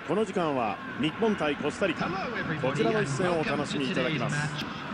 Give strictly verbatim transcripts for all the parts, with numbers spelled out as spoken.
この時間は日本対コスタリカ、こちらの一戦をお楽しみいただきます。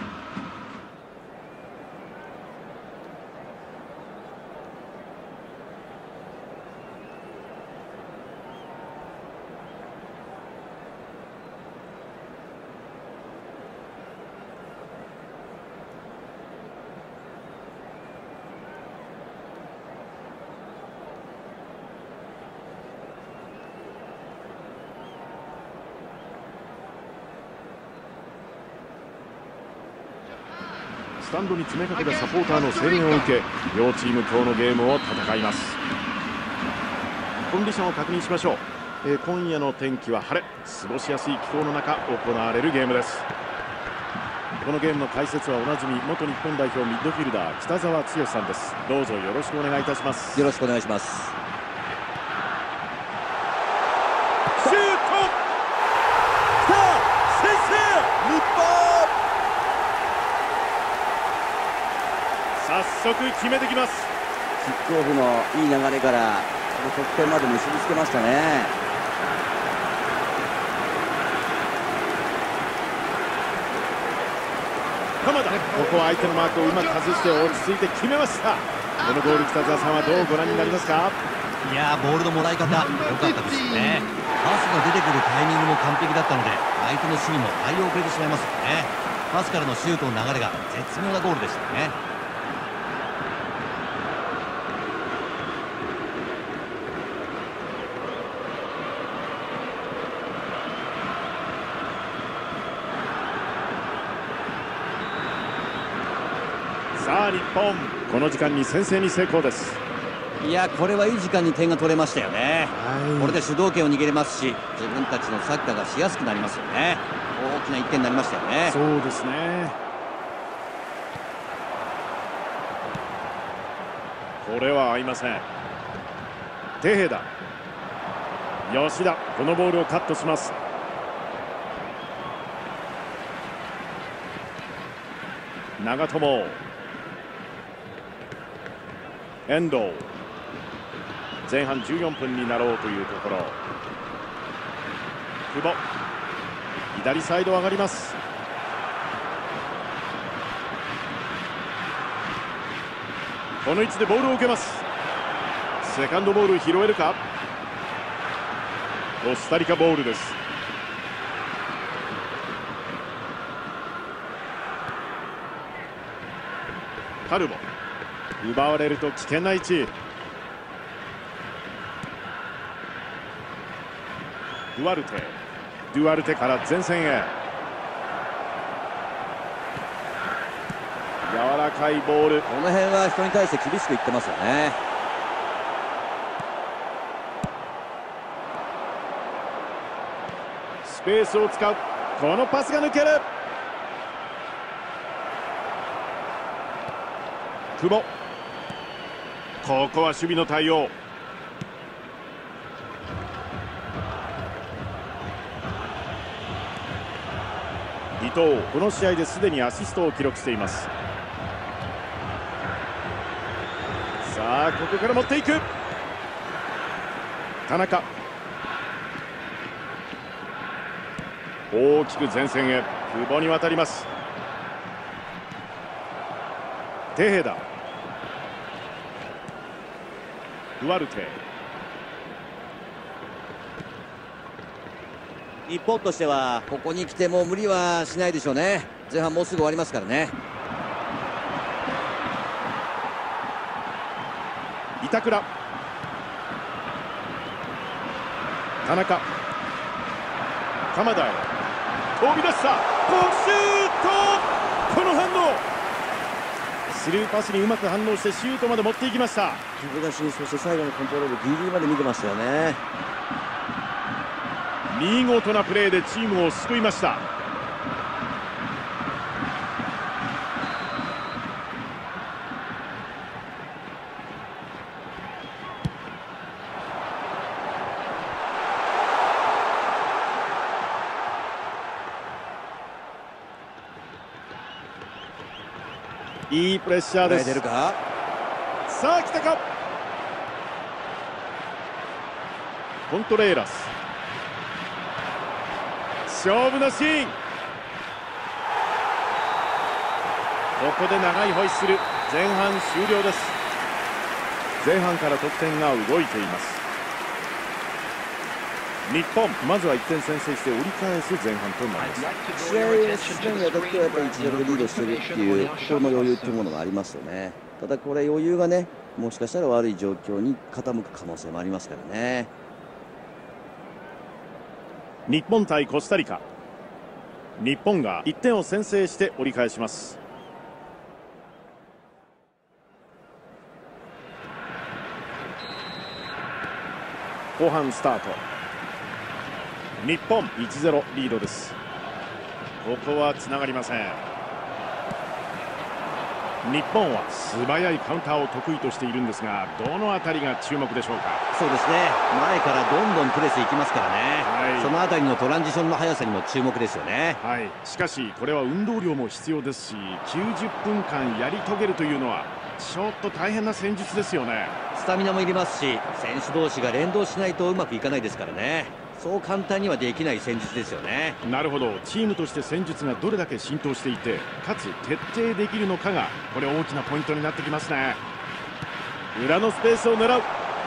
スタンドに詰めかけたサポーターの声援を受け、両チーム今日のゲームを戦います。コンディションを確認しましょう。えー、今夜の天気は晴れ、過ごしやすい気候の中行われるゲームです。このゲームの解説はおなじみ元日本代表ミッドフィルダー北澤剛さんです。どうぞよろしくお願いいたします。 よろしくお願いします。 シュート、きた、先制、日本。早速決めてきます。 キックオフのいい流れから得点まで結びつけましたね。 鎌田、ここは相手のマークをうまく外して落ち着いて決めました。このゴール、北澤さんはどうご覧になりますか？ いやー、ボールのもらい方良かったですよね。パスが出てくるタイミングも完璧だったので、相手の守備も対応遅れてしまいますよね。パスからのシュートの流れが絶妙なゴールでしたね。 さあ日本、この時間に先制に成功です。 いや、これはいい時間に点が取れましたよね。 はい、 これで主導権を握れますし、自分たちのサッカーがしやすくなりますよね。大きないってんになりましたよね。 そうですね。これは合いません。テヘダ、吉田、このボールをカットします。長友、遠藤、前半じゅうよんぷんになろうというところ。久保、左サイド上がります。この位置でボールを受けます。セカンドボール拾えるか。コスタリカボールです。カルボ、奪われると危険な位置。ドゥアルテ、ドゥアルテから前線へ。柔らかいボール。 この辺は人に対して厳しくいってますよね。 スペースを使う。このパスが抜ける。久保、ここは守備の対応。伊藤、この試合ですでにアシストを記録しています。さあここから持っていく。田中、大きく前線へ。久保に渡ります。テヘダ、ドゥアルテ。 日本としてはここに来ても無理はしないでしょうね。前半もうすぐ終わりますからね。 板倉、田中、鎌田へ飛び出した。シュート、この反応。スルーパスにうまく反応してシュートまで持っていきました。 飛び出しに、そして最後のコントロールギリギリまで見てましたよね。 見事なプレーでチームを救いました。いいプレッシャーです。 出るか。 さあ来たか。コントレーラス、 勝負のシーン。ここで長いホイッスル。前半終了です。前半から得点が動いています。日本、まずはいってん先制して折り返す前半となります。 試合を進めるにあたってはやっぱりいちたいゼロでリードしているっていう心の余裕というものがありますよね。ただこれ余裕がね、もしかしたら悪い状況に傾く可能性もありますからね。 日本対コスタリカ。日本がいってんを先制して折り返します。後半スタート。日本 いちたいゼロ リードです。ここはつながりません。日本は素早いカウンターを得意としているんですが、どのあたりが注目でしょうか。 そうですね、前からどんどんプレスいきますからね、 はい、 そのあたりのトランジションの速さにも注目ですよね。 はい、しかしこれは運動量も必要ですし、きゅうじゅっぷんかんやり遂げるというのはちょっと大変な戦術ですよね。 スタミナもいりますし、選手同士が連動しないとうまくいかないですからね。そう簡単にはできない戦術ですよね。 なるほど、チームとして戦術がどれだけ浸透していて、かつ徹底できるのかがこれ大きなポイントになってきますね。裏のスペースを狙う。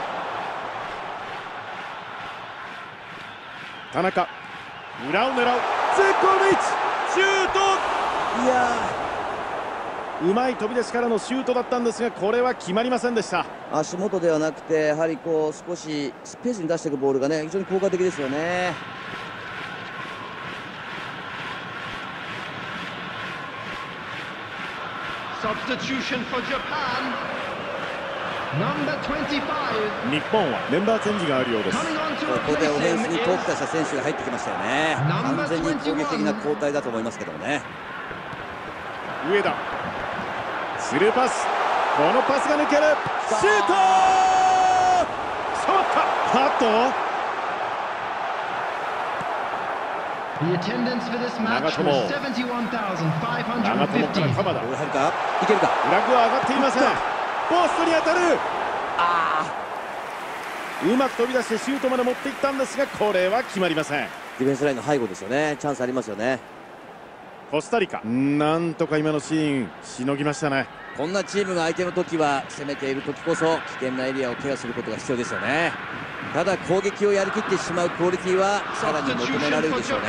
田中、裏を狙う。絶好の位置、シュート。いやー、うまい飛び出しからのシュートだったんですが、これは決まりませんでした。 足元ではなくて、やはりこう少しスペースに出していくボールがね、非常に効果的ですよね。 Substitution for Japan. Number twenty-five. 日本はメンバーチェンジがあるようです。 ここでオフェンスに特化した選手が入ってきましたよね。完全に攻撃的な交代だと思いますけどもね。 上田、スルーパス、このパスが抜ける。シュート。触った。あっと長友、長友から鎌田。 ボール入るか、いけるか。 フラッグは上がっていません。ポストに当たる。 あうまく飛び出してシュートまで持っていったんですが、これは決まりません。 ディフェンスラインの背後ですよね。チャンスありますよね。 コスタリカ、なんとか今のシーンしのぎましたね。 こんなチームが相手の時は、攻めている時こそ危険なエリアをケアすることが必要ですよね。ただ攻撃をやりきってしまうクオリティはさらに求められるでしょうね。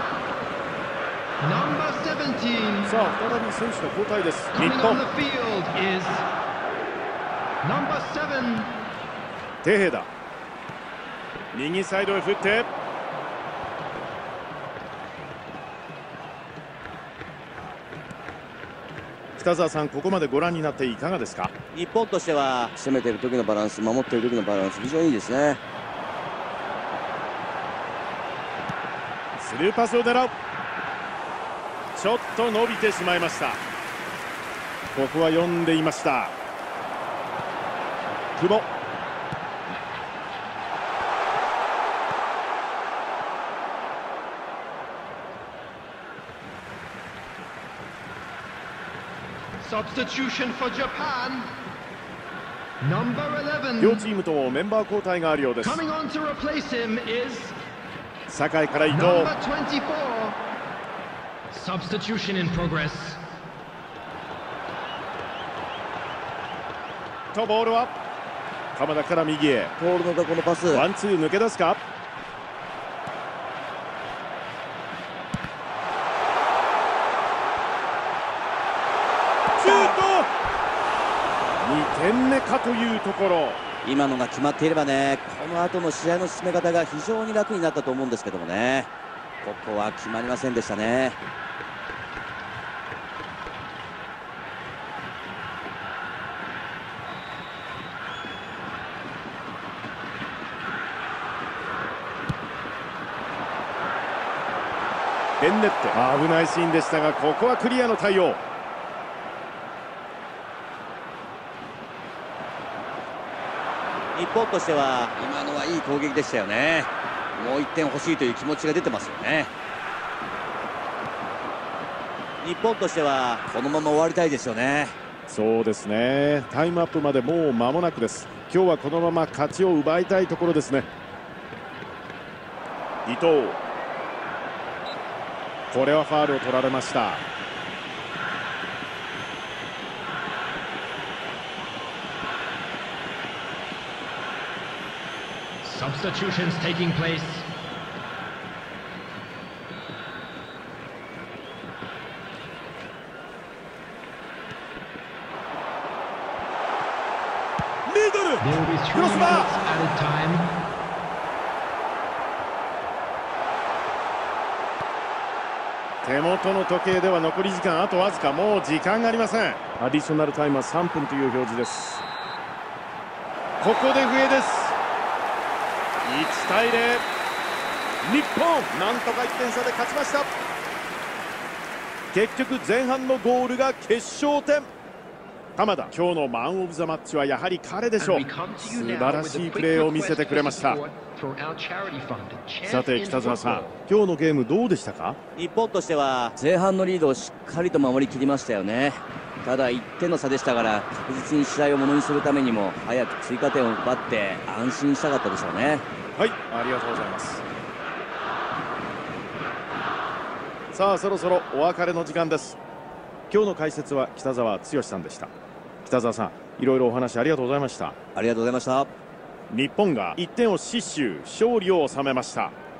さあ再び選手の交代です。日本、テヘダ、右サイドへ振って、北澤さん、ここまでご覧になっていかがですか。 日本としては攻めている時のバランス、守っている時のバランス、非常にいいですね。 スルーパスを狙う。ちょっと伸びてしまいました。ここは読んでいました。久保、 Substitution for Japan. Number eleven. 両チームともメンバー交代があるようです。 Coming on to replace him is 酒井から伊藤。 number twenty-four. Substitution in progress. とボールは鎌田から右へ。 ポールのところのパス。 ワンツー抜け出すか。シュート。にてんめかというところ。 今のが決まっていればね、この後の試合の進め方が非常に楽になったと思うんですけどもね、ここは決まりませんでしたね。 ベンネット、危ないシーンでしたが、ここはクリアの対応。 日本としては今のはいい攻撃でしたよね。もういってん欲しいという気持ちが出てますよね。日本としてはこのまま終わりたいですよね。 そうですね、タイムアップまでもう間もなくです。今日はこのまま勝ちを奪いたいところですね。伊藤、 これはファウルを取られました。 Substitutions taking place. ミドル There will be ク three ロスバー minutes added time. 手元の時計では残り時間あとわずか、もう時間がありません。アディショナルタイムはさんぷんという表示です。ここで笛です。いちたいゼロ、日本なんとかいってん差で勝ちました。結局前半のゴールが決勝点。鎌田、今日のマン・オブ・ザ・マッチはやはり彼でしょう。素晴らしいプレーを見せてくれました。さて北澤さん、今日のゲームどうでしたか？ 日本としては前半のリードをしっかりと守りきりましたよね。ただいってんの差でしたから、確実に試合をものにするためにも早く追加点を奪って安心したかったでしょうね。 はい、ありがとうございます。さあそろそろお別れの時間です。今日の解説は北澤剛さんでした。北澤さん、いろいろお話ありがとうございました。 ありがとうございました。 日本がいってんを死守、勝利を収めました。